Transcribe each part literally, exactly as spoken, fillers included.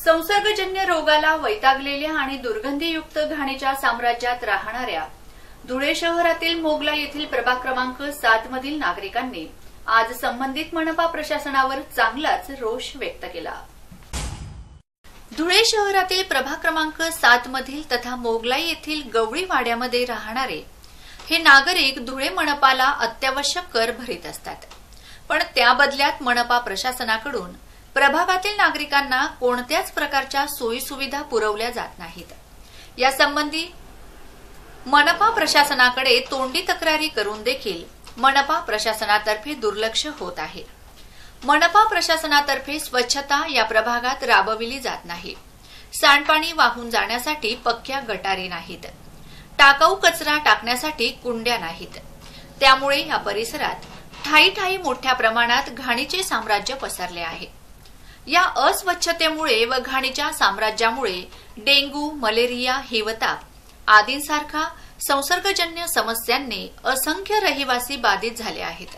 संसर्गजन्य रोगाला वैतागलेल्या आणि दुर्गंधीयुक्त घाणीच्या साम्राज्यात राहणाऱ्या धुळे शहरातील मोगला येथील प्रभाग क्रमांक सात मधील नागरिकांनी आज संबंधित मनपा प्रशासनावर चांगलाच रोष व्यक्त केला। धुळे शहरातील प्रभाग क्रमांक सात मधील तथा मोगला येथील गवळी वाड्यामध्ये राहणारे हे नागरिक धुळे मनपाला अत्यावश्यक कर भरीत असतात, पण त्या बदल्यात मनपा प्रशासनाकडून प्रभागातील नागरिकांना कोणत्याच प्रकारच्या सोयी सुविधा पुरवल्या जात नाहीत। यासंबंधी मनपा प्रशासनाकडे तोंडी तक्रारी करून देखील मनपा प्रशासनातर्फे दुर्लक्ष होत आहे। मनपा प्रशासनातर्फे स्वच्छता या प्रभागात राबविली जात नाही। सांडपाणी वाहून जाण्यासाठी पक्क्या गटारी नाहीत, टाकाऊ कचरा टाकण्यासाठी कुंड्या नाहीत। त्यामुळे या परिसरात ठाई ठाई मोठ्या प्रमाणात घाणीचे साम्राज्य पसरले आहे। या अस्वच्छतेमुळे व घाणीच्या साम्राज्यामुळे डेंग्यू, मलेरिया, हिवताप आदींसारखा संसर्गजन्य समस्यांनी असंख्य रहिवासी बाधित झाले आहेत।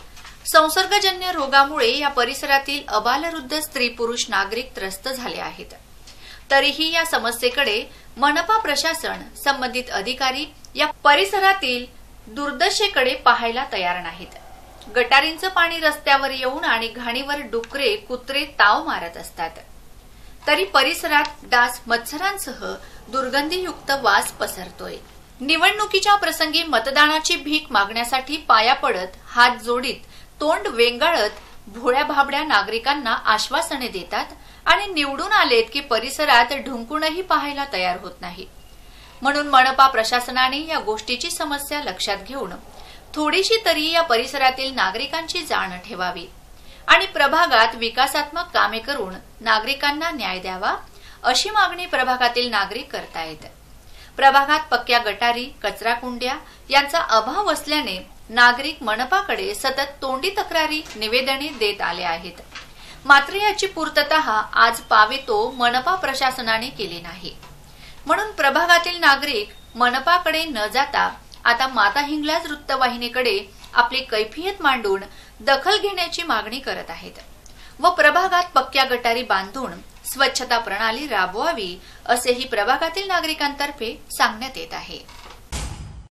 संसर्गजन्य रोगामुळे या परिसरातील अबालवृद्ध स्त्री पुरुष नागरिक त्रस्त झाले आहेत। तरीही या समस्येकडे मनपा प्रशासन संबंधित अधिकारी या परिसरातील दुर्दशेकडे पाहायला तयार नाहीत। गटारींचं पाणी रस्त्यावर येऊन आणि घाणीवर डुकरे कुत्रे ताव मारत असतात, तरी परिसरात डास मच्छरांसह दुर्गंधीयुक्त वास पसरतोय। निवडणुकीच्या प्रसंगी मतदानाची भीक मागण्यासाठी पाया पडत, हात जोडीत, तोंड वेंगाळत भोळ्या भाबड्या नागरिकांना आश्वासने देतात आणि निवडून आलेत की परिसरात ढुंकूनही पाहायला तयार होत नाही। म्हणून मनपा प्रशासनाने या गोष्टीची समस्या लक्षात घेऊन थोडीशी तरी या परिसरातील नागरिकांची जाण ठेवावी आणि प्रभागात विकासात्मक कामे करून नागरिकांना न्याय द्यावा, अशी मागणी प्रभागातील नागरिक करतायत। प्रभागात पक्क्या गटारी, कचरा कुंड्या यांचा अभाव असल्याने नागरिक मनपाकडे सतत तोंडी तक्रारी, निवेदने देत आले आहेत। मात्र याची पूर्तता आज पावेतो मनपा प्रशासनाने केली नाही। म्हणून प्रभागातील नागरिक मनपाकडे न जाता आता माता हिंगलाज वृत्तवाहिनीकडे आपली कैफियत मांडून दखल घेण्याची मागणी करत आहेत व प्रभागात पक्क्या गटारी बांधून स्वच्छता प्रणाली राबवावी, असेही प्रभागातील नागरिकांतर्फे सांगण्यात येत आहे।